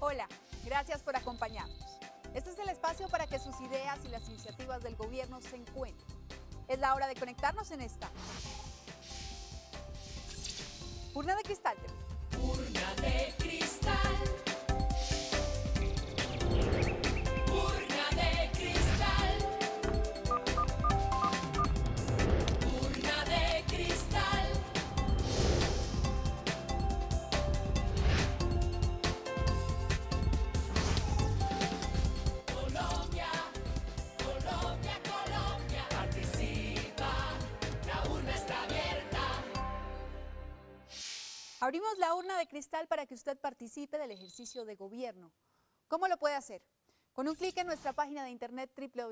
Hola, gracias por acompañarnos. Este es el espacio para que sus ideas y las iniciativas del gobierno se encuentren. Es la hora de conectarnos en esta Urna de Cristal. Urna de cristal. Urna de cristal. Urna de cristal. Colombia, Colombia, Colombia, participa, la urna está abierta. Abrimos la urna de cristal para que usted participe del ejercicio de gobierno. ¿Cómo lo puede hacer? Con un clic en nuestra página de internet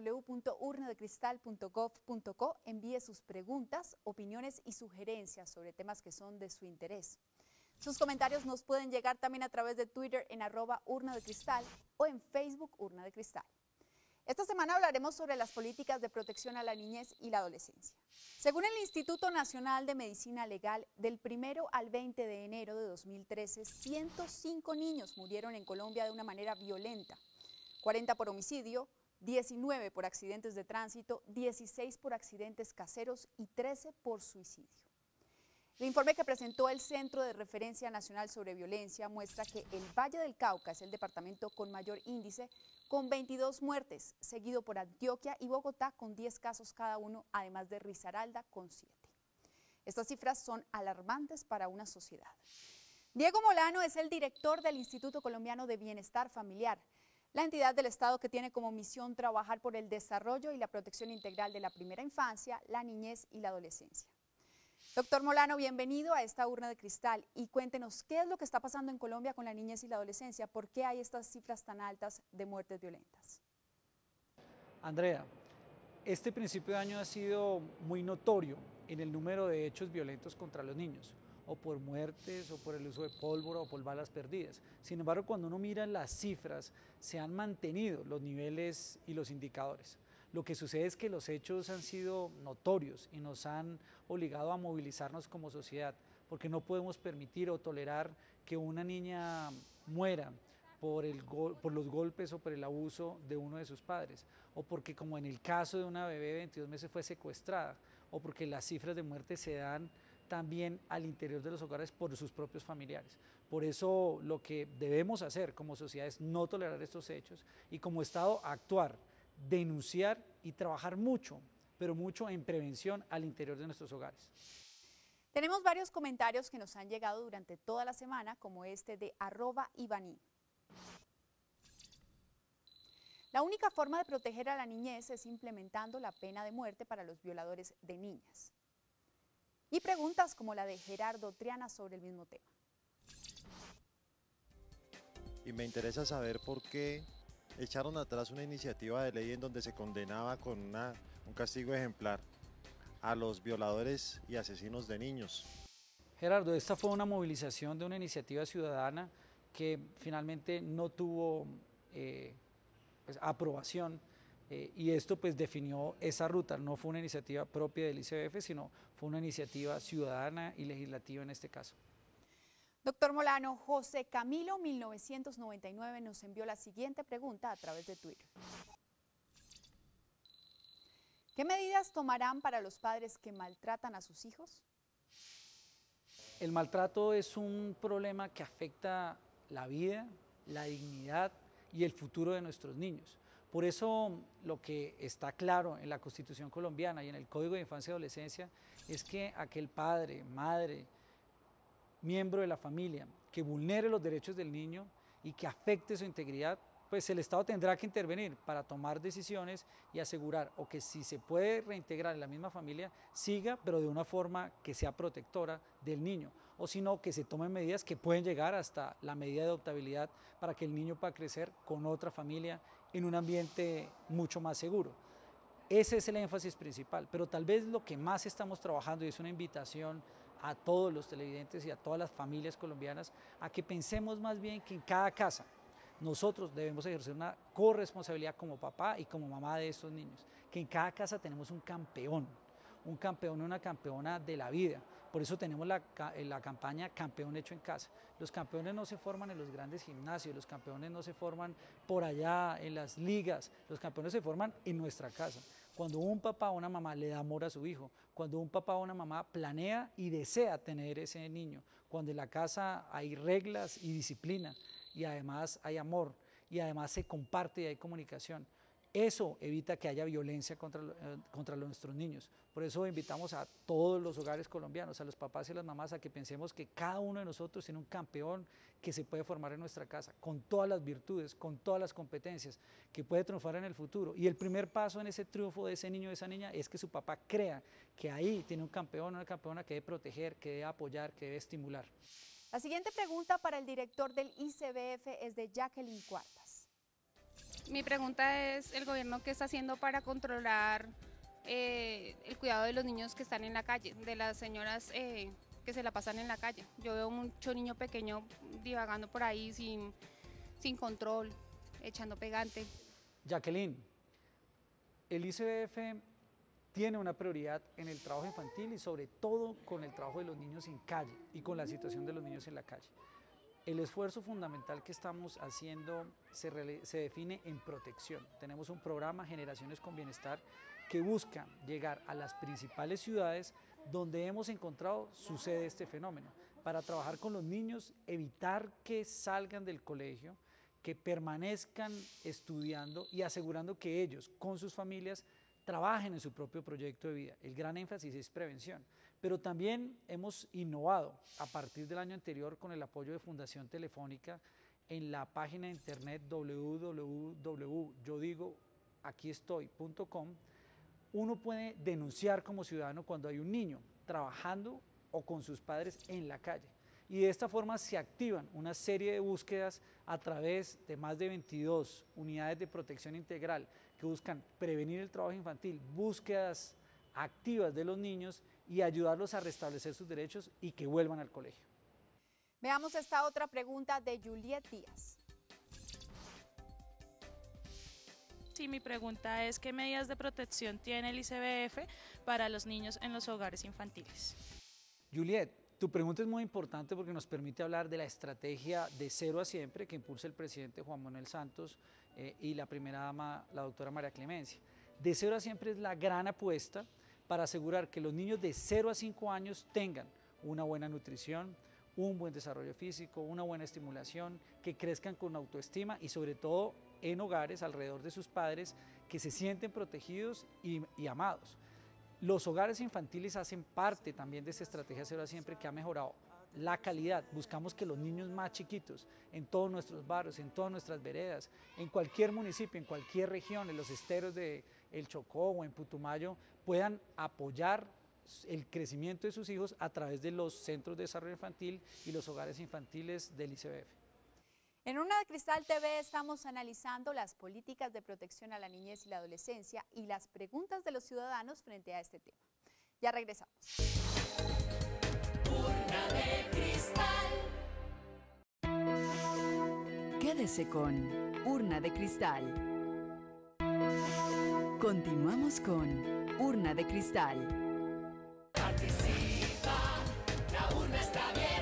www.urnadecristal.gov.co envíe sus preguntas, opiniones y sugerencias sobre temas que son de su interés. Sus comentarios nos pueden llegar también a través de Twitter en @urnadecristal o en Facebook Urna de Cristal. Esta semana hablaremos sobre las políticas de protección a la niñez y la adolescencia. Según el Instituto Nacional de Medicina Legal, del 1 al 20 de enero de 2013, 105 niños murieron en Colombia de una manera violenta. 40 por homicidio, 19 por accidentes de tránsito, 16 por accidentes caseros y 13 por suicidio. El informe que presentó el Centro de Referencia Nacional sobre Violencia muestra que el Valle del Cauca es el departamento con mayor índice, con 22 muertes, seguido por Antioquia y Bogotá con 10 casos cada uno, además de Risaralda con 7. Estas cifras son alarmantes para una sociedad. Diego Molano es el director del Instituto Colombiano de Bienestar Familiar, la entidad del Estado que tiene como misión trabajar por el desarrollo y la protección integral de la primera infancia, la niñez y la adolescencia. Doctor Molano, bienvenido a esta urna de cristal y cuéntenos qué es lo que está pasando en Colombia con la niñez y la adolescencia, por qué hay estas cifras tan altas de muertes violentas. Andrea, este principio de año ha sido muy notorio en el número de hechos violentos contra los niños, o por muertes, o por el uso de pólvora, o por balas perdidas. Sin embargo, cuando uno mira las cifras, se han mantenido los niveles y los indicadores. Lo que sucede es que los hechos han sido notorios y nos han obligado a movilizarnos como sociedad, porque no podemos permitir o tolerar que una niña muera por los golpes o por el abuso de uno de sus padres, o porque, como en el caso de una bebé de 22 meses, fue secuestrada, o porque las cifras de muerte se dan también al interior de los hogares por sus propios familiares. Por eso lo que debemos hacer como sociedad es no tolerar estos hechos y como Estado actuar, denunciar y trabajar mucho, pero mucho en prevención al interior de nuestros hogares. Tenemos varios comentarios que nos han llegado durante toda la semana, como este de @Ivaní. La única forma de proteger a la niñez es implementando la pena de muerte para los violadores de niñas. Y preguntas como la de Gerardo Triana sobre el mismo tema. Y me interesa saber por qué echaron atrás una iniciativa de ley en donde se condenaba con un castigo ejemplar a los violadores y asesinos de niños. Gerardo, esta fue una movilización de una iniciativa ciudadana que finalmente no tuvo aprobación y esto pues definió esa ruta. No fue una iniciativa propia del ICBF, sino fue una iniciativa ciudadana y legislativa en este caso. Doctor Molano, José Camilo 1999 nos envió la siguiente pregunta a través de Twitter. ¿Qué medidas tomarán para los padres que maltratan a sus hijos? El maltrato es un problema que afecta la vida, la dignidad y el futuro de nuestros niños. Por eso lo que está claro en la Constitución colombiana y en el Código de Infancia y Adolescencia es que aquel padre, madre, miembro de la familia que vulnere los derechos del niño y que afecte su integridad, pues el Estado tendrá que intervenir para tomar decisiones y asegurar o que si se puede reintegrar en la misma familia, siga, pero de una forma que sea protectora del niño, o si no, que se tomen medidas que pueden llegar hasta la medida de adoptabilidad para que el niño pueda crecer con otra familia en un ambiente mucho más seguro. Ese es el énfasis principal, pero tal vez lo que más estamos trabajando, y es una invitación a todos los televidentes y a todas las familias colombianas, a que pensemos más bien que en cada casa nosotros debemos ejercer una corresponsabilidad como papá y como mamá de estos niños, que en cada casa tenemos un campeón y una campeona de la vida, Por eso tenemos la campaña Campeón Hecho en Casa. Los campeones no se forman en los grandes gimnasios, los campeones no se forman por allá en las ligas, los campeones se forman en nuestra casa. Cuando un papá o una mamá le da amor a su hijo, cuando un papá o una mamá planea y desea tener ese niño, cuando en la casa hay reglas y disciplina y además hay amor y además se comparte y hay comunicación. Eso evita que haya violencia contra nuestros niños. Por eso invitamos a todos los hogares colombianos, a los papás y las mamás, a que pensemos que cada uno de nosotros tiene un campeón que se puede formar en nuestra casa, con todas las virtudes, con todas las competencias, que puede triunfar en el futuro. Y el primer paso en ese triunfo de ese niño o de esa niña es que su papá crea que ahí tiene un campeón o una campeona que debe proteger, que debe apoyar, que debe estimular. La siguiente pregunta para el director del ICBF es de Jacqueline Cuartas. Mi pregunta es, ¿el gobierno qué está haciendo para controlar el cuidado de los niños que están en la calle, de las señoras que se la pasan en la calle? Yo veo mucho niño pequeño divagando por ahí sin control, echando pegante. Jacqueline, el ICBF tiene una prioridad en el trabajo infantil y sobre todo con el trabajo de los niños en calle y con la situación de los niños en la calle. El esfuerzo fundamental que estamos haciendo se define en protección. Tenemos un programa Generaciones con Bienestar que busca llegar a las principales ciudades donde hemos encontrado sucede este fenómeno, para trabajar con los niños, evitar que salgan del colegio, que permanezcan estudiando y asegurando que ellos con sus familias trabajen en su propio proyecto de vida. El gran énfasis es prevención, pero también hemos innovado a partir del año anterior con el apoyo de Fundación Telefónica en la página de internet www.yodigoaquiestoy.com. Uno puede denunciar como ciudadano cuando hay un niño trabajando o con sus padres en la calle. Y de esta forma se activan una serie de búsquedas a través de más de 22 unidades de protección integral que buscan prevenir el trabajo infantil, búsquedas activas de los niños y ayudarlos a restablecer sus derechos y que vuelvan al colegio. Veamos esta otra pregunta de Juliet Díaz. Sí, mi pregunta es, ¿qué medidas de protección tiene el ICBF para los niños en los hogares infantiles? Juliet, tu pregunta es muy importante porque nos permite hablar de la estrategia de Cero a Siempre que impulsa el presidente Juan Manuel Santos y la primera dama, la doctora María Clemencia. De Cero a Siempre es la gran apuesta para asegurar que los niños de 0 a 5 años tengan una buena nutrición, un buen desarrollo físico, una buena estimulación, que crezcan con autoestima y sobre todo en hogares alrededor de sus padres que se sienten protegidos y amados. Los hogares infantiles hacen parte también de esta estrategia Cero a Siempre que ha mejorado la calidad. Buscamos que los niños más chiquitos en todos nuestros barrios, en todas nuestras veredas, en cualquier municipio, en cualquier región, en los esteros de El Chocó o en Putumayo, puedan apoyar el crecimiento de sus hijos a través de los centros de desarrollo infantil y los hogares infantiles del ICBF. En Urna de Cristal TV estamos analizando las políticas de protección a la niñez y la adolescencia y las preguntas de los ciudadanos frente a este tema. Ya regresamos. Urna de Cristal. Quédese con Urna de Cristal. Continuamos con Urna de Cristal. Participa, la urna está abierta.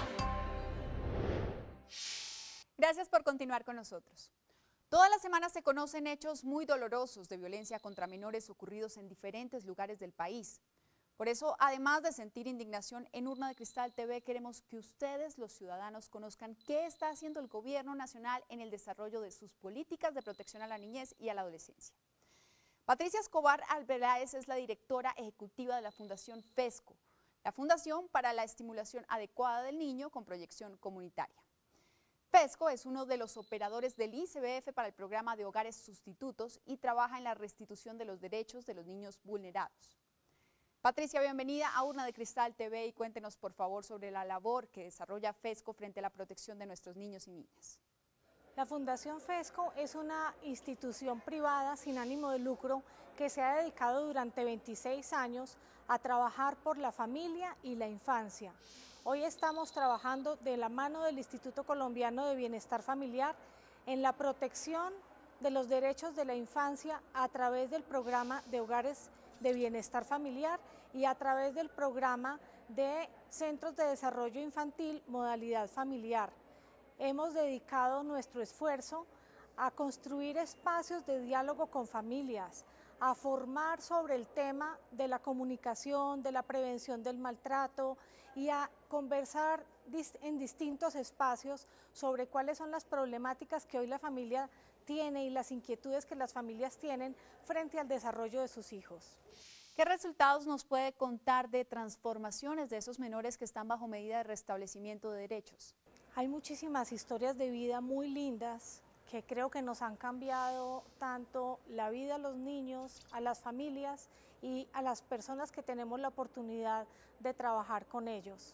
Gracias por continuar con nosotros. Todas las semanas se conocen hechos muy dolorosos de violencia contra menores ocurridos en diferentes lugares del país. Por eso, además de sentir indignación, en Urna de Cristal TV queremos que ustedes, los ciudadanos, conozcan qué está haciendo el gobierno nacional en el desarrollo de sus políticas de protección a la niñez y a la adolescencia. Patricia Escobar Arbeláez es la directora ejecutiva de la Fundación FESCO, la Fundación para la Estimulación Adecuada del Niño con Proyección Comunitaria. FESCO es uno de los operadores del ICBF para el programa de hogares sustitutos y trabaja en la restitución de los derechos de los niños vulnerados. Patricia, bienvenida a Urna de Cristal TV y cuéntenos por favor sobre la labor que desarrolla FESCO frente a la protección de nuestros niños y niñas. La Fundación FESCO es una institución privada sin ánimo de lucro que se ha dedicado durante 26 años a trabajar por la familia y la infancia. Hoy estamos trabajando de la mano del Instituto Colombiano de Bienestar Familiar en la protección de los derechos de la infancia a través del programa de hogares de bienestar familiar y a través del programa de centros de desarrollo infantil modalidad familiar. Hemos dedicado nuestro esfuerzo a construir espacios de diálogo con familias, a formar sobre el tema de la comunicación, de la prevención del maltrato y a conversar en distintos espacios sobre cuáles son las problemáticas que hoy la familia tiene y las inquietudes que las familias tienen frente al desarrollo de sus hijos. ¿Qué resultados nos puede contar de transformaciones de esos menores que están bajo medida de restablecimiento de derechos? Hay muchísimas historias de vida muy lindas que creo que nos han cambiado tanto la vida a los niños, a las familias y a las personas que tenemos la oportunidad de trabajar con ellos.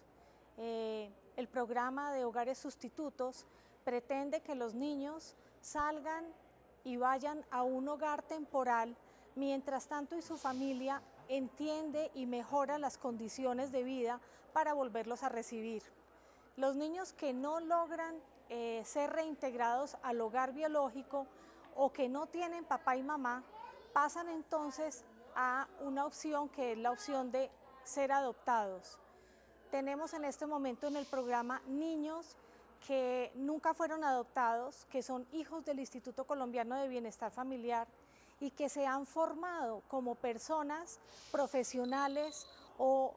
El programa de hogares sustitutos pretende que los niños salgan y vayan a un hogar temporal, mientras tanto y su familia entiende y mejora las condiciones de vida para volverlos a recibir. Los niños que no logran ser reintegrados al hogar biológico o que no tienen papá y mamá, pasan entonces a una opción que es la opción de ser adoptados. Tenemos en este momento en el programa niños que nunca fueron adoptados, que son hijos del Instituto Colombiano de Bienestar Familiar y que se han formado como personas profesionales o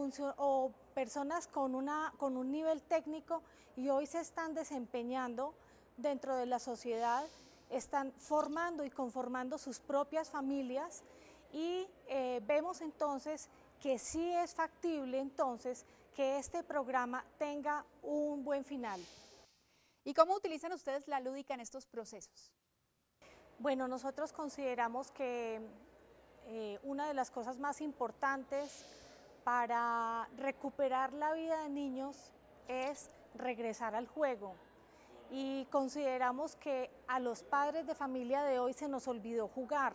personas con un nivel técnico y hoy se están desempeñando dentro de la sociedad, están formando y conformando sus propias familias y vemos entonces que sí es factible entonces que este programa tenga un buen final. ¿Y cómo utilizan ustedes la lúdica en estos procesos? Bueno, nosotros consideramos que una de las cosas más importantes para recuperar la vida de niños es regresar al juego. Y consideramos que a los padres de familia de hoy se nos olvidó jugar.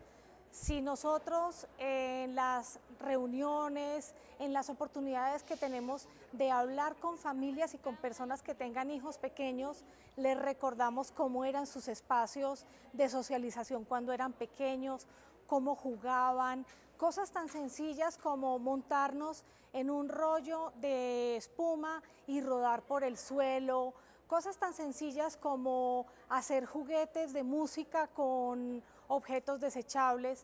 Si nosotros en las reuniones, en las oportunidades que tenemos de hablar con familias y con personas que tengan hijos pequeños, les recordamos cómo eran sus espacios de socialización cuando eran pequeños, cómo jugaban, cosas tan sencillas como montarnos en un rollo de espuma y rodar por el suelo, cosas tan sencillas como hacer juguetes de música con objetos desechables.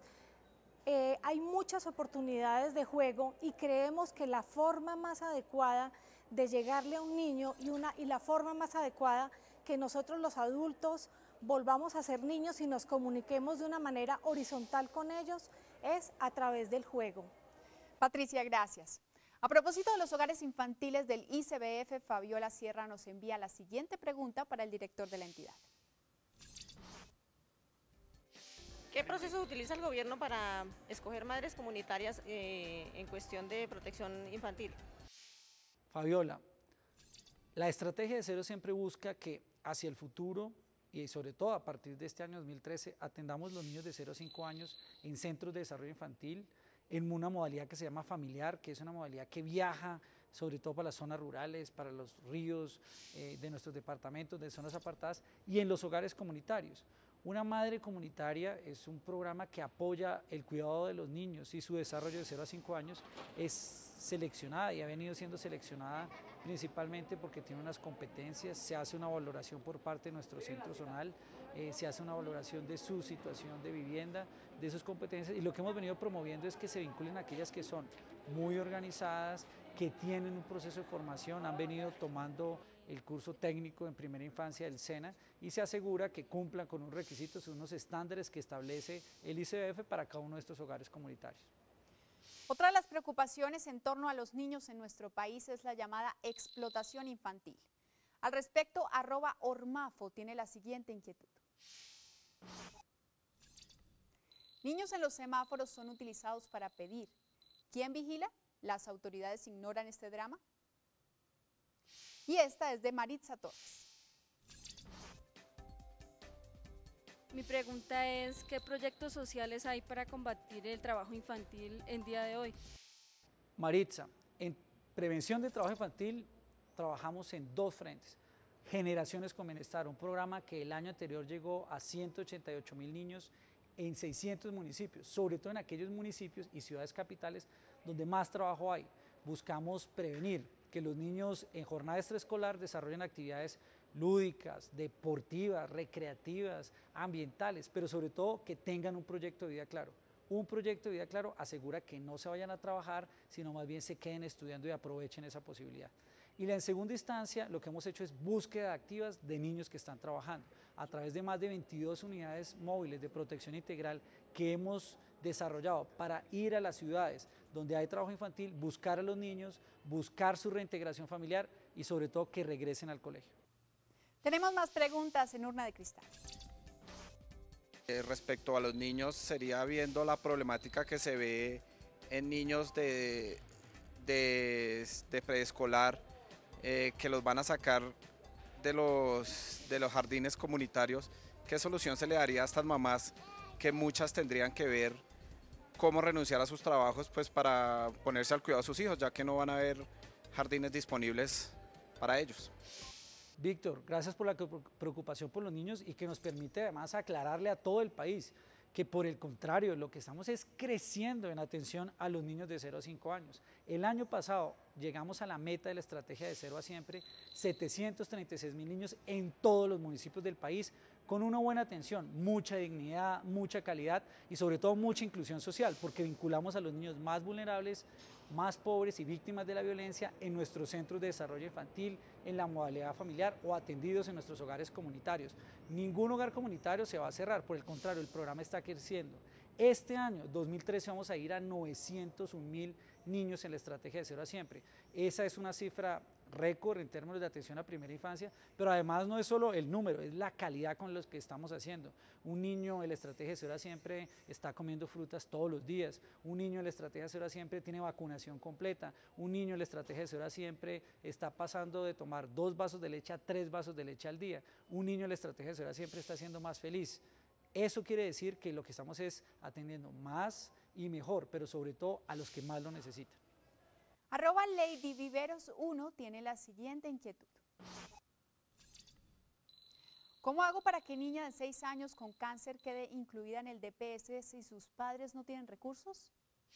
Hay muchas oportunidades de juego y creemos que la forma más adecuada de llegarle a un niño y la forma más adecuada que nosotros los adultos volvamos a ser niños y nos comuniquemos de una manera horizontal con ellos es a través del juego. Patricia, gracias. A propósito de los hogares infantiles del ICBF, Fabiola Sierra nos envía la siguiente pregunta para el director de la entidad. ¿Qué procesos utiliza el gobierno para escoger madres comunitarias en cuestión de protección infantil? Fabiola, la estrategia de Cero siempre busca que hacia el futuro y sobre todo a partir de este año 2013 atendamos los niños de 0 a 5 años en centros de desarrollo infantil en una modalidad que se llama familiar, que es una modalidad que viaja sobre todo para las zonas rurales, para los ríos de nuestros departamentos, de zonas apartadas y en los hogares comunitarios. Una madre comunitaria es un programa que apoya el cuidado de los niños y su desarrollo de 0 a 5 años es seleccionada y ha venido siendo seleccionada principalmente porque tiene unas competencias, se hace una valoración por parte de nuestro centro zonal, se hace una valoración de su situación de vivienda, de sus competencias y lo que hemos venido promoviendo es que se vinculen a aquellas que son muy organizadas, que tienen un proceso de formación, han venido tomando el curso técnico en primera infancia del SENA y se asegura que cumplan con unos requisitos, unos estándares que establece el ICBF para cada uno de estos hogares comunitarios. Otra de las preocupaciones en torno a los niños en nuestro país es la llamada explotación infantil. Al respecto, @ormafo tiene la siguiente inquietud. Niños en los semáforos son utilizados para pedir. ¿Quién vigila? ¿Las autoridades ignoran este drama? Y esta es de Maritza Torres. Mi pregunta es, ¿qué proyectos sociales hay para combatir el trabajo infantil en día de hoy? Maritza, en prevención de trabajo infantil trabajamos en 2 frentes. Generaciones con Bienestar, un programa que el año anterior llegó a 188.000 niños en 600 municipios, sobre todo en aquellos municipios y ciudades capitales donde más trabajo hay. buscamos prevenir que los niños en jornada extraescolar desarrollen actividades lúdicas, deportivas, recreativas, ambientales, pero sobre todo que tengan un proyecto de vida claro. Un proyecto de vida claro asegura que no se vayan a trabajar, sino más bien se queden estudiando y aprovechen esa posibilidad. Y en segunda instancia, lo que hemos hecho es búsqueda activas de niños que están trabajando a través de más de 22 unidades móviles de protección integral que hemos desarrollado para ir a las ciudades donde hay trabajo infantil, buscar a los niños, buscar su reintegración familiar y sobre todo que regresen al colegio. Tenemos más preguntas en Urna de Cristal. Respecto a los niños, sería viendo la problemática que se ve en niños de preescolar, que los van a sacar de los jardines comunitarios. ¿Qué solución se le daría a estas mamás que muchas tendrían que ver cómo renunciar a sus trabajos pues para ponerse al cuidado de sus hijos, ya que no van a haber jardines disponibles para ellos? Víctor, gracias por la preocupación por los niños y que nos permite además aclararle a todo el país que por el contrario, lo que estamos es creciendo en atención a los niños de 0 a 5 años. El año pasado llegamos a la meta de la estrategia de Cero a Siempre, 736.000 niños en todos los municipios del país, con una buena atención, mucha dignidad, mucha calidad y sobre todo mucha inclusión social, porque vinculamos a los niños más vulnerables, más pobres y víctimas de la violencia en nuestros centros de desarrollo infantil, en la modalidad familiar o atendidos en nuestros hogares comunitarios. Ningún hogar comunitario se va a cerrar, por el contrario, el programa está creciendo. Este año, 2013, vamos a ir a 901.000 niños en la estrategia de Cero a Siempre. Esa es una cifra récord en términos de atención a primera infancia, pero además no es solo el número, es la calidad con los que estamos haciendo. Un niño en la estrategia de Cero a Siempre está comiendo frutas todos los días, un niño en la estrategia de Cero a Siempre tiene vacunación completa, un niño en la estrategia de Cero a Siempre está pasando de tomar 2 vasos de leche a 3 vasos de leche al día, un niño en la estrategia de Cero a Siempre está siendo más feliz. Eso quiere decir que lo que estamos es atendiendo más y mejor, pero sobre todo a los que más lo necesitan. @LadyViveros1 tiene la siguiente inquietud. ¿Cómo hago para que niña de 6 años con cáncer quede incluida en el DPS si sus padres no tienen recursos?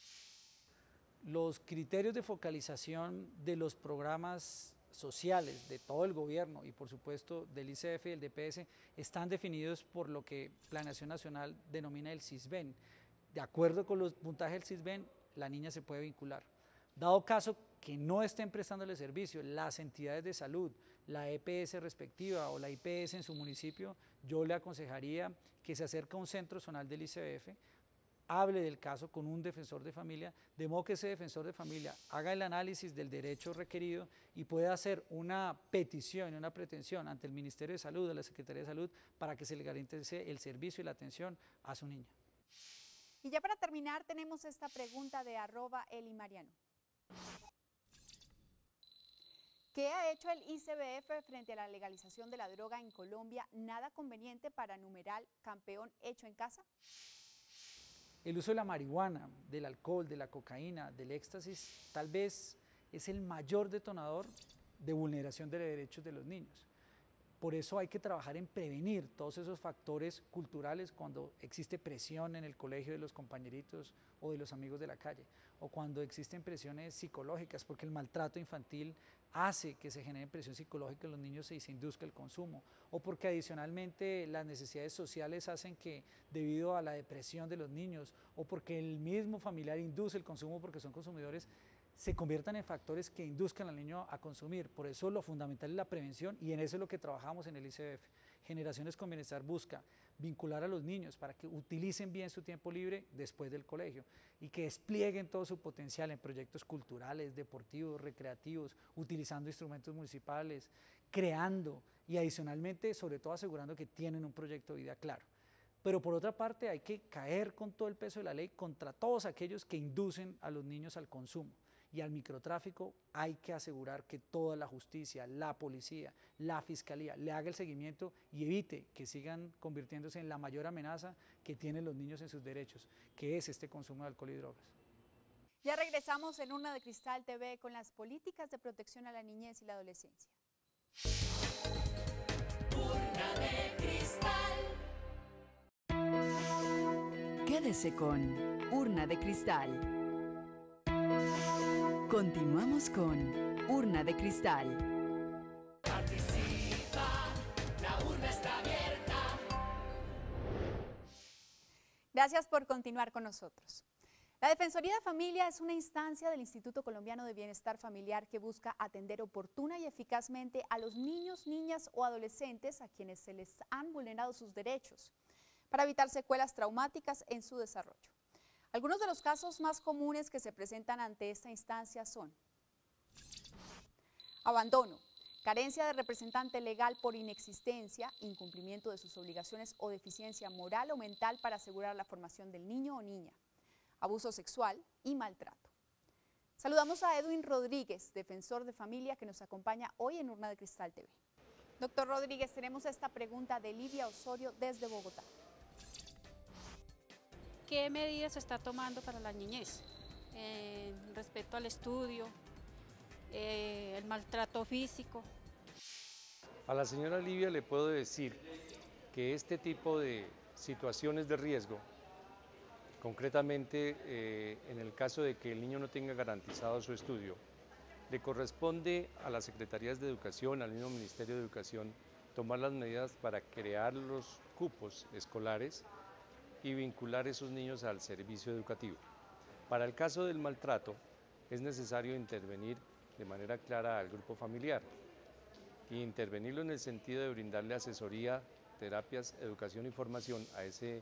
Los criterios de focalización de los programas sociales de todo el gobierno y por supuesto del ICF y el DPS están definidos por lo que Planeación Nacional denomina el CISBEN. De acuerdo con los puntajes del CISBEN, la niña se puede vincular. Dado caso que no estén prestándole servicio las entidades de salud, la EPS respectiva o la IPS en su municipio, yo le aconsejaría que se acerque a un centro zonal del ICF, hable del caso con un defensor de familia, de modo que ese defensor de familia haga el análisis del derecho requerido y pueda hacer una petición y una pretensión ante el Ministerio de Salud, a la Secretaría de Salud, para que se le garantice el servicio y la atención a su niña. Y ya para terminar tenemos esta pregunta de @elimariano. ¿Qué ha hecho el ICBF frente a la legalización de la droga en Colombia? ¿Nada conveniente para numeral campeón hecho en casa? El uso de la marihuana, del alcohol, de la cocaína, del éxtasis, tal vez es el mayor detonador de vulneración de derechos de los niños. Por eso hay que trabajar en prevenir todos esos factores culturales cuando existe presión en el colegio de los compañeritos o de los amigos de la calle, o cuando existen presiones psicológicas, porque el maltrato infantil hace que se genere presión psicológica en los niños y se induzca el consumo, o porque adicionalmente las necesidades sociales hacen que, debido a la depresión de los niños, o porque el mismo familiar induce el consumo porque son consumidores, se conviertan en factores que induzcan al niño a consumir. Por eso lo fundamental es la prevención y en eso es lo que trabajamos en el ICBF. Generaciones con Bienestar busca vincular a los niños para que utilicen bien su tiempo libre después del colegio y que desplieguen todo su potencial en proyectos culturales, deportivos, recreativos, utilizando instrumentos municipales, creando y adicionalmente, sobre todo, asegurando que tienen un proyecto de vida claro. Pero por otra parte hay que caer con todo el peso de la ley contra todos aquellos que inducen a los niños al consumo. Y al microtráfico hay que asegurar que toda la justicia, la policía, la fiscalía le haga el seguimiento y evite que sigan convirtiéndose en la mayor amenaza que tienen los niños en sus derechos, que es este consumo de alcohol y drogas. Ya regresamos en Urna de Cristal TV con las políticas de protección a la niñez y la adolescencia. Urna de Cristal. Quédese con Urna de Cristal. Continuamos con Urna de Cristal. Participa, la urna está abierta. Gracias por continuar con nosotros. La Defensoría de Familia es una instancia del Instituto Colombiano de Bienestar Familiar que busca atender oportuna y eficazmente a los niños, niñas o adolescentes a quienes se les han vulnerado sus derechos, para evitar secuelas traumáticas en su desarrollo. Algunos de los casos más comunes que se presentan ante esta instancia son abandono, carencia de representante legal por inexistencia, incumplimiento de sus obligaciones o deficiencia moral o mental para asegurar la formación del niño o niña, abuso sexual y maltrato. Saludamos a Edwin Rodríguez, defensor de familia, que nos acompaña hoy en Urna de Cristal TV. Doctor Rodríguez, tenemos esta pregunta de Livia Osorio desde Bogotá. ¿Qué medidas se está tomando para la niñez respecto al estudio, el maltrato físico? A la señora Livia le puedo decir que este tipo de situaciones de riesgo, concretamente en el caso de que el niño no tenga garantizado su estudio, le corresponde a las Secretarías de Educación, al mismo Ministerio de Educación, tomar las medidas para crear los cupos escolares y vincular esos niños al servicio educativo. Para el caso del maltrato, es necesario intervenir de manera clara al grupo familiar y intervenirlo en el sentido de brindarle asesoría, terapias, educación y formación a ese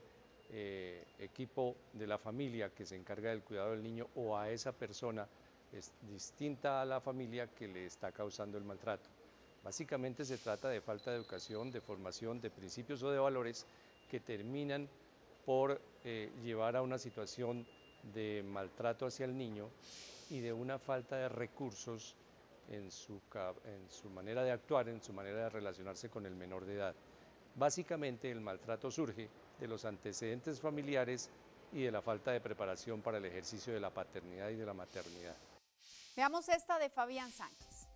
equipo de la familia que se encarga del cuidado del niño o a esa persona distinta a la familia que le está causando el maltrato. Básicamente se trata de falta de educación, de formación, de principios o de valores que terminan por llevar a una situación de maltrato hacia el niño y de una falta de recursos en su manera de actuar, en su manera de relacionarse con el menor de edad. Básicamente el maltrato surge de los antecedentes familiares y de la falta de preparación para el ejercicio de la paternidad y de la maternidad. Veamos esta de Fabián Sánchez.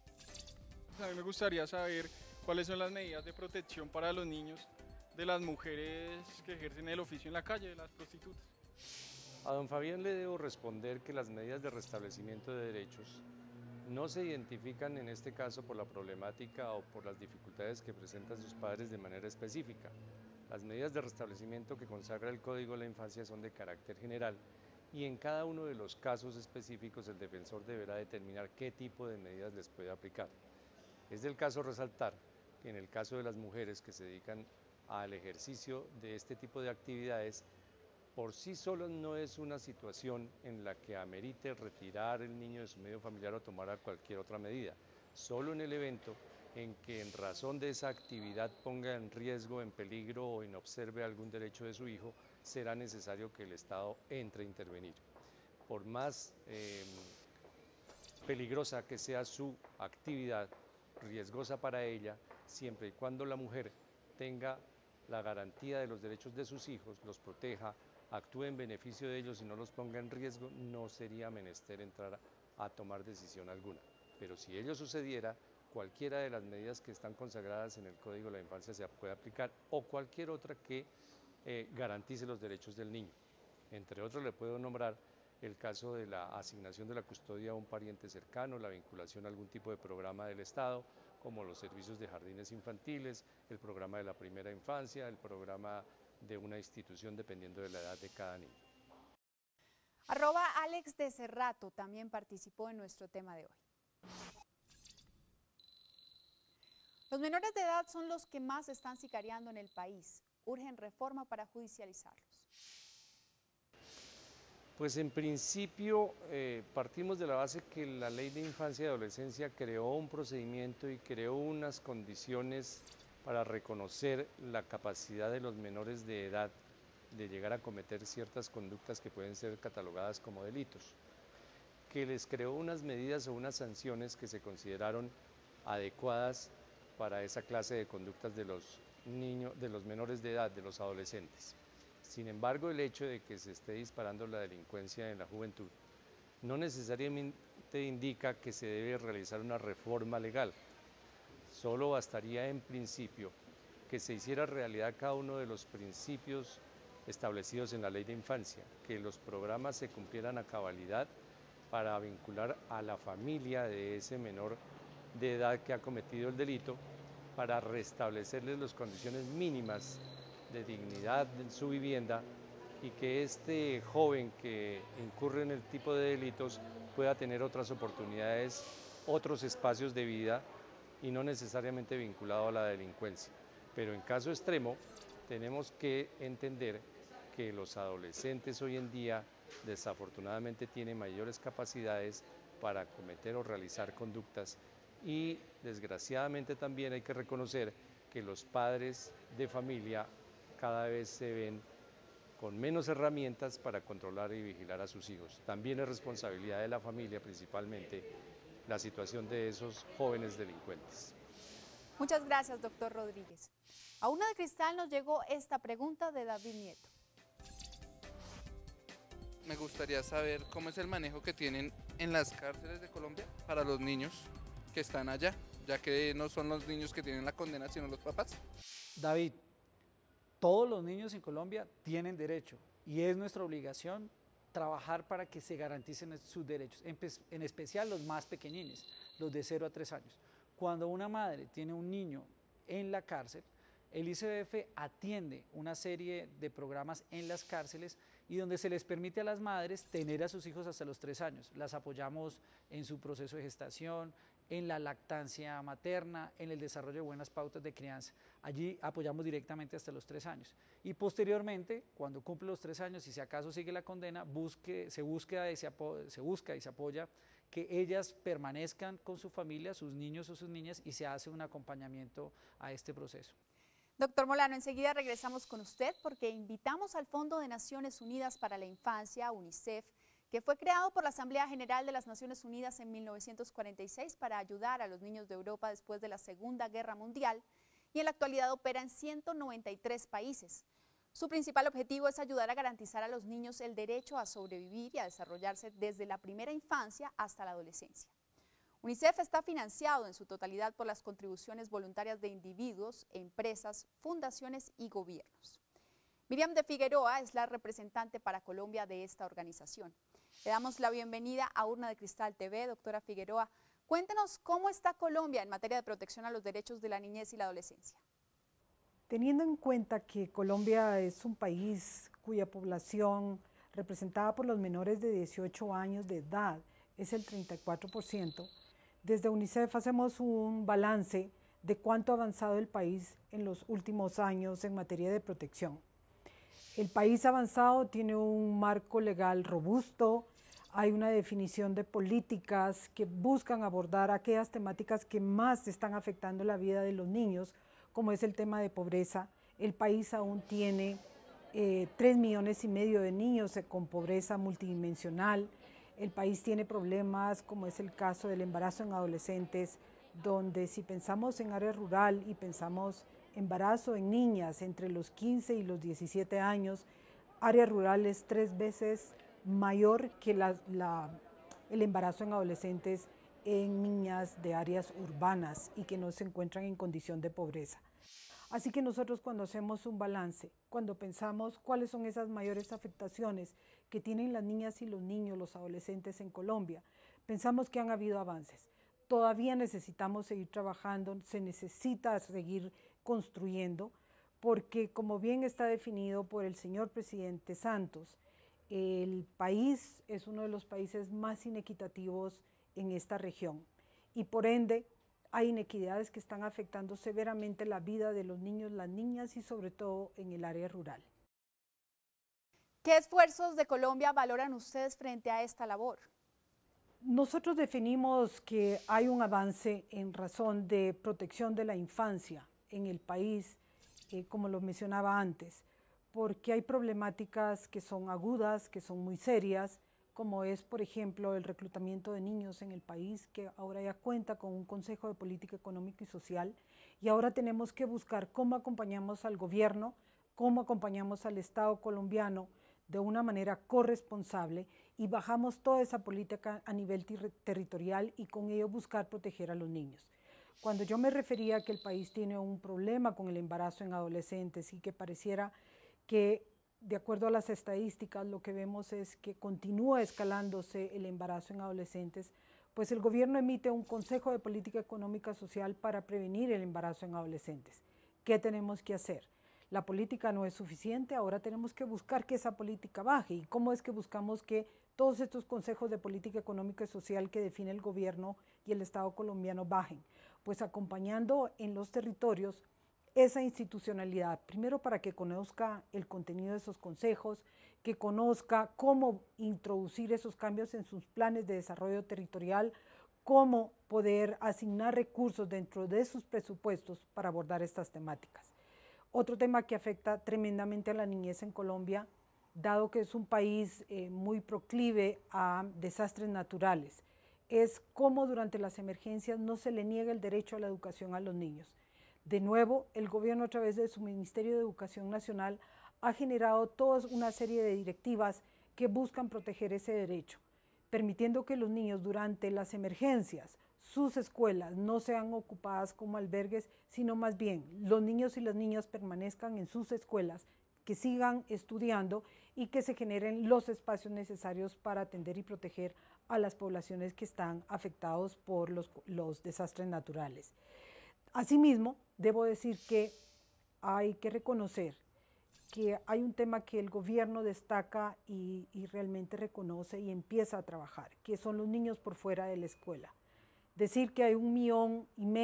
A mí me gustaría saber cuáles son las medidas de protección para los niños de las mujeres que ejercen el oficio en la calle, de las prostitutas. A don Fabián le debo responder que las medidas de restablecimiento de derechos no se identifican en este caso por la problemática o por las dificultades que presentan sus padres de manera específica. Las medidas de restablecimiento que consagra el Código de la Infancia son de carácter general y en cada uno de los casos específicos el defensor deberá determinar qué tipo de medidas les puede aplicar. Es del caso resaltar que en el caso de las mujeres que se dedican al ejercicio de este tipo de actividades, por sí solo no es una situación en la que amerite retirar el niño de su medio familiar o tomar cualquier otra medida. Solo en el evento en que en razón de esa actividad ponga en riesgo, en peligro o inobserve algún derecho de su hijo, será necesario que el Estado entre a intervenir. Por más peligrosa que sea su actividad, riesgosa para ella, siempre y cuando la mujer tenga la garantía de los derechos de sus hijos, los proteja, actúe en beneficio de ellos y no los ponga en riesgo, no sería menester entrar a tomar decisión alguna. Pero si ello sucediera, cualquiera de las medidas que están consagradas en el Código de la Infancia se puede aplicar o cualquier otra que garantice los derechos del niño. Entre otros le puedo nombrar el caso de la asignación de la custodia a un pariente cercano, la vinculación a algún tipo de programa del Estado, como los servicios de jardines infantiles, el programa de la primera infancia, el programa de una institución dependiendo de la edad de cada niño. @Alex de Cerrato también participó en nuestro tema de hoy. Los menores de edad son los que más están sicariando en el país. Urgen reforma para judicializarlos. Pues en principio partimos de la base que la Ley de Infancia y Adolescencia creó un procedimiento y creó unas condiciones para reconocer la capacidad de los menores de edad de llegar a cometer ciertas conductas que pueden ser catalogadas como delitos, que les creó unas medidas o unas sanciones que se consideraron adecuadas para esa clase de conductas de los niños, de los menores de edad, de los adolescentes. Sin embargo, el hecho de que se esté disparando la delincuencia en la juventud no necesariamente indica que se debe realizar una reforma legal. Solo bastaría en principio que se hiciera realidad cada uno de los principios establecidos en la Ley de Infancia, que los programas se cumplieran a cabalidad, para vincular a la familia de ese menor de edad que ha cometido el delito, para restablecerles las condiciones mínimas de dignidad en su vivienda y que este joven que incurre en el tipo de delitos pueda tener otras oportunidades, otros espacios de vida y no necesariamente vinculado a la delincuencia. Pero en caso extremo tenemos que entender que los adolescentes hoy en día desafortunadamente tienen mayores capacidades para cometer o realizar conductas y desgraciadamente también hay que reconocer que los padres de familia cada vez se ven con menos herramientas para controlar y vigilar a sus hijos. También es responsabilidad de la familia principalmente la situación de esos jóvenes delincuentes. Muchas gracias, doctor Rodríguez. A Urna de Cristal nos llegó esta pregunta de David Nieto. Me gustaría saber cómo es el manejo que tienen en las cárceles de Colombia para los niños que están allá, ya que no son los niños que tienen la condena, sino los papás. David, todos los niños en Colombia tienen derecho y es nuestra obligación trabajar para que se garanticen sus derechos, en especial los más pequeñines, los de 0 a 3 años. Cuando una madre tiene un niño en la cárcel, el ICBF atiende una serie de programas en las cárceles y donde se les permite a las madres tener a sus hijos hasta los 3 años. Las apoyamos en su proceso de gestación, en la lactancia materna, en el desarrollo de buenas pautas de crianza. Allí apoyamos directamente hasta los 3 años. Y posteriormente, cuando cumple los 3 años y si acaso sigue la condena, se busca y se apoya que ellas permanezcan con su familia, sus niños o sus niñas, y se hace un acompañamiento a este proceso. Doctor Molano, enseguida regresamos con usted porque invitamos al Fondo de Naciones Unidas para la Infancia, UNICEF, que fue creado por la Asamblea General de las Naciones Unidas en 1946 para ayudar a los niños de Europa después de la Segunda Guerra Mundial y en la actualidad opera en 193 países. Su principal objetivo es ayudar a garantizar a los niños el derecho a sobrevivir y a desarrollarse desde la primera infancia hasta la adolescencia. UNICEF está financiado en su totalidad por las contribuciones voluntarias de individuos, empresas, fundaciones y gobiernos. Miriam de Figueroa es la representante para Colombia de esta organización. Le damos la bienvenida a Urna de Cristal TV. Doctora Figueroa, cuéntenos cómo está Colombia en materia de protección a los derechos de la niñez y la adolescencia. Teniendo en cuenta que Colombia es un país cuya población representada por los menores de 18 años de edad es el 34%, desde UNICEF hacemos un balance de cuánto ha avanzado el país en los últimos años en materia de protección. El país avanzado tiene un marco legal robusto, hay una definición de políticas que buscan abordar aquellas temáticas que más están afectando la vida de los niños, como es el tema de pobreza. El país aún tiene 3,5 millones de niños con pobreza multidimensional. El país tiene problemas como es el caso del embarazo en adolescentes, donde si pensamos en área rural y pensamos embarazo en niñas entre los 15 y los 17 años, área rural es 3 veces mayor que el embarazo en adolescentes en niñas de áreas urbanas y que no se encuentran en condición de pobreza. Así que nosotros cuando hacemos un balance, cuando pensamos cuáles son esas mayores afectaciones que tienen las niñas y los niños, los adolescentes en Colombia, pensamos que han habido avances. Todavía necesitamos seguir trabajando, se necesita seguir construyendo, porque como bien está definido por el señor presidente Santos, el país es uno de los países más inequitativos en esta región y por ende hay inequidades que están afectando severamente la vida de los niños, las niñas y sobre todo en el área rural. ¿Qué esfuerzos de Colombia valoran ustedes frente a esta labor? Nosotros definimos que hay un avance en razón de protección de la infancia en el país, como lo mencionaba antes, porque hay problemáticas que son agudas, que son muy serias, como es, por ejemplo, el reclutamiento de niños en el país, que ahora ya cuenta con un Consejo de Política Económica y Social, y ahora tenemos que buscar cómo acompañamos al gobierno, cómo acompañamos al Estado colombiano de una manera corresponsable y bajamos toda esa política a nivel territorial y con ello buscar proteger a los niños. Cuando yo me refería a que el país tiene un problema con el embarazo en adolescentes y que pareciera que de acuerdo a las estadísticas, lo que vemos es que continúa escalándose el embarazo en adolescentes, pues el gobierno emite un Consejo de Política Económica Social para prevenir el embarazo en adolescentes. ¿Qué tenemos que hacer? La política no es suficiente, ahora tenemos que buscar que esa política baje. ¿Y cómo es que buscamos que todos estos consejos de política económica y social que define el gobierno y el Estado colombiano bajen? Pues acompañando en los territorios esa institucionalidad, primero para que conozca el contenido de esos consejos, que conozca cómo introducir esos cambios en sus planes de desarrollo territorial, cómo poder asignar recursos dentro de sus presupuestos para abordar estas temáticas. Otro tema que afecta tremendamente a la niñez en Colombia, dado que es un país muy proclive a desastres naturales, es cómo durante las emergencias no se le niega el derecho a la educación a los niños. De nuevo, el gobierno a través de su Ministerio de Educación Nacional ha generado toda una serie de directivas que buscan proteger ese derecho, permitiendo que los niños durante las emergencias, sus escuelas no sean ocupadas como albergues, sino más bien los niños y las niñas permanezcan en sus escuelas, que sigan estudiando y que se generen los espacios necesarios para atender y proteger a las poblaciones que están afectados por los desastres naturales. Asimismo, debo decir que hay que reconocer que hay un tema que el gobierno destaca y realmente reconoce y empieza a trabajar, que son los niños por fuera de la escuela. Decir que hay 1,5 millones,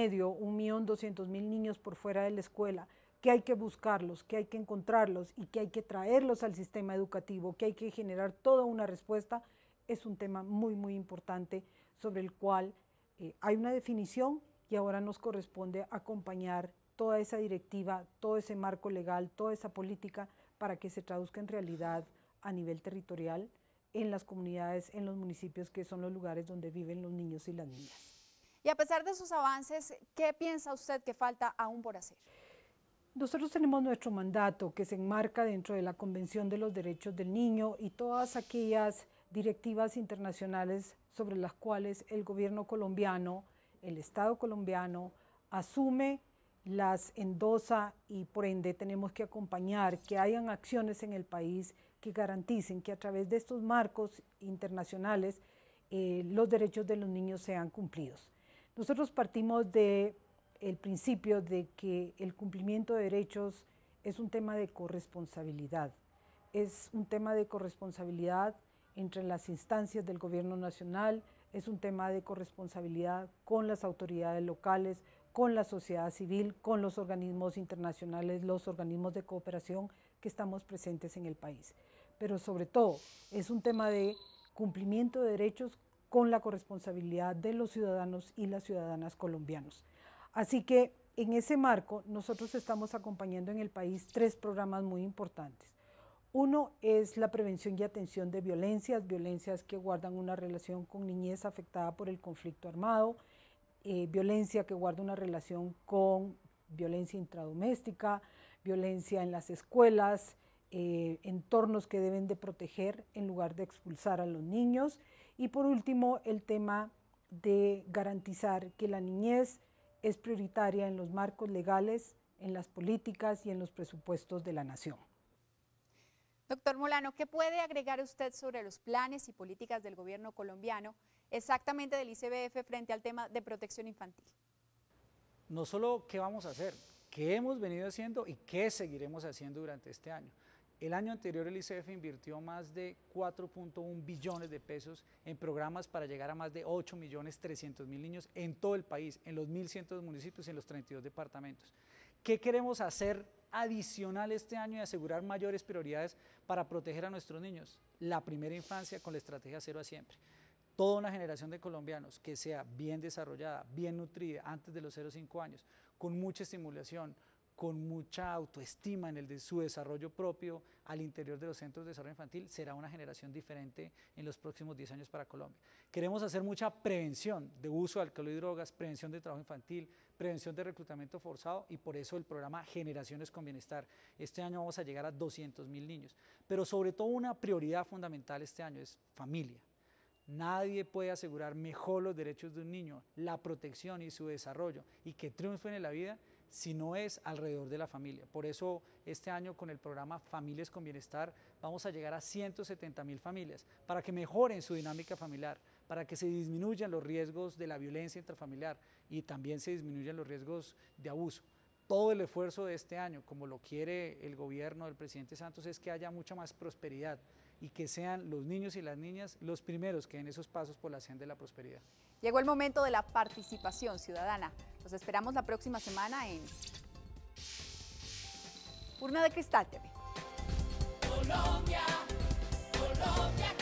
1.200.000 niños por fuera de la escuela, que hay que buscarlos, que hay que encontrarlos y que hay que traerlos al sistema educativo, que hay que generar toda una respuesta, es un tema muy, muy importante sobre el cual hay una definición y ahora nos corresponde acompañar toda esa directiva, todo ese marco legal, toda esa política para que se traduzca en realidad a nivel territorial en las comunidades, en los municipios que son los lugares donde viven los niños y las niñas. Y a pesar de sus avances, ¿qué piensa usted que falta aún por hacer? Nosotros tenemos nuestro mandato que se enmarca dentro de la Convención de los Derechos del Niño y todas aquellas directivas internacionales sobre las cuales el gobierno colombiano, el Estado colombiano asume, las endosa y por ende tenemos que acompañar que hayan acciones en el país que garanticen que a través de estos marcos internacionales los derechos de los niños sean cumplidos. Nosotros partimos del principio de que el cumplimiento de derechos es un tema de corresponsabilidad. Es un tema de corresponsabilidad entre las instancias del gobierno nacional, es un tema de corresponsabilidad con las autoridades locales, con la sociedad civil, con los organismos internacionales, los organismos de cooperación que estamos presentes en el país. Pero sobre todo es un tema de cumplimiento de derechos con la corresponsabilidad de los ciudadanos y las ciudadanas colombianos. Así que en ese marco nosotros estamos acompañando en el país 3 programas muy importantes. Uno es la prevención y atención de violencias que guardan una relación con niñez afectada por el conflicto armado, violencia que guarda una relación con violencia intradoméstica, violencia en las escuelas, entornos que deben de proteger en lugar de expulsar a los niños. Y por último, el tema de garantizar que la niñez es prioritaria en los marcos legales, en las políticas y en los presupuestos de la nación. Doctor Molano, ¿qué puede agregar usted sobre los planes y políticas del gobierno colombiano, exactamente del ICBF, frente al tema de protección infantil? No solo qué vamos a hacer, qué hemos venido haciendo y qué seguiremos haciendo durante este año. El año anterior el ICBF invirtió más de 4.1 billones de pesos en programas para llegar a más de 8.300.000 niños en todo el país, en los 1.100 municipios y en los 32 departamentos. ¿Qué queremos hacer adicional este año y asegurar mayores prioridades para proteger a nuestros niños? La primera infancia con la estrategia 0 a siempre. Toda una generación de colombianos que sea bien desarrollada, bien nutrida antes de los 0 a 5 años, con mucha estimulación, con mucha autoestima en su desarrollo propio al interior de los centros de desarrollo infantil, será una generación diferente en los próximos 10 años para Colombia. Queremos hacer mucha prevención de uso de alcohol y drogas, prevención de trabajo infantil, prevención de reclutamiento forzado y por eso el programa Generaciones con Bienestar. Este año vamos a llegar a 200.000 niños, pero sobre todo una prioridad fundamental este año es familia. Nadie puede asegurar mejor los derechos de un niño, la protección y su desarrollo y que triunfen en la vida si no es alrededor de la familia. Por eso este año con el programa Familias con Bienestar vamos a llegar a 170.000 familias para que mejoren su dinámica familiar, para que se disminuyan los riesgos de la violencia intrafamiliar y también se disminuyan los riesgos de abuso. Todo el esfuerzo de este año, como lo quiere el gobierno del presidente Santos, es que haya mucha más prosperidad y que sean los niños y las niñas los primeros que den esos pasos por la senda de la prosperidad. Llegó el momento de la participación ciudadana. Los esperamos la próxima semana en Urna de Cristal TV. Colombia, Colombia.